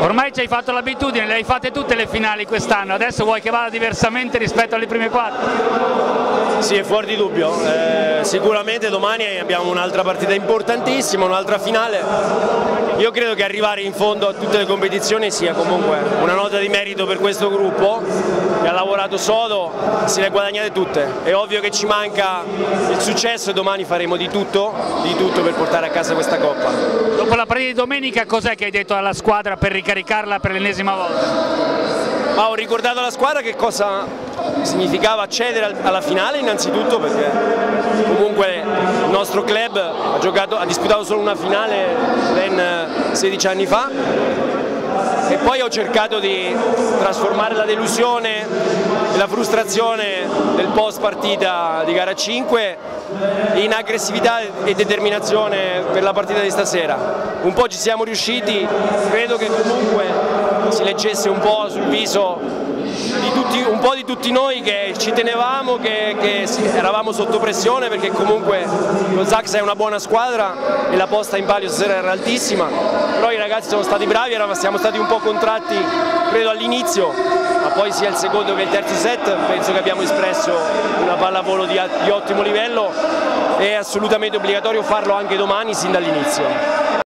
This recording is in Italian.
Ormai ci hai fatto l'abitudine, le hai fatte tutte le finali quest'anno, adesso vuoi che vada diversamente rispetto alle prime 4? Sì, è fuori di dubbio, sicuramente domani abbiamo un'altra partita importantissima, un'altra finale. Io credo che arrivare in fondo a tutte le competizioni sia comunque una nota di merito per questo gruppo che ha lavorato sodo, se le ha guadagnate tutte. È ovvio che ci manca il successo e domani faremo di tutto per portare a casa questa Coppa. Dopo la partita di domenica cos'è che hai detto alla squadra per ricaricarla per l'ennesima volta? Ma ho ricordato alla squadra che cosa significava accedere alla finale innanzitutto, perché comunque il nostro club ha disputato solo una finale ben 16 anni fa, e poi ho cercato di trasformare la delusione e la frustrazione del post partita di gara 5 in aggressività e determinazione per la partita di stasera. Un po' ci siamo riusciti, credo che comunque si leggesse un po' sul viso di tutti noi che ci tenevamo, che eravamo sotto pressione, perché comunque lo Zaxa è una buona squadra e la posta in palio stasera era altissima, però i ragazzi sono stati bravi, siamo stati un po' contratti credo all'inizio, ma poi sia il secondo che il terzo set penso che abbiamo espresso una pallavolo di ottimo livello. È assolutamente obbligatorio farlo anche domani sin dall'inizio.